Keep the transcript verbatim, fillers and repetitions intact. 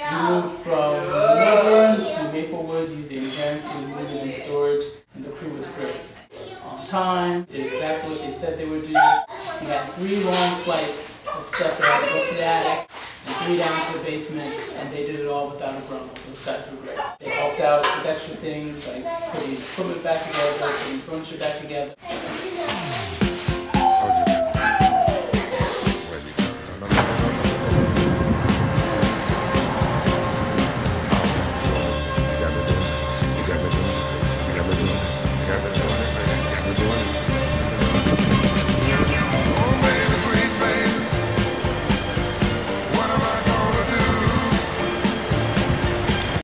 We moved from Millburn to Maplewood using Harrington Millburn and storage, and the crew was great. On time, did exactly what they said they would do. We had three long flights of stuff that had to go to the attic, and three down to the basement, and they did it all without a grumble. Those guys were great. They helped out with extra things like putting equipment back together, putting furniture back together.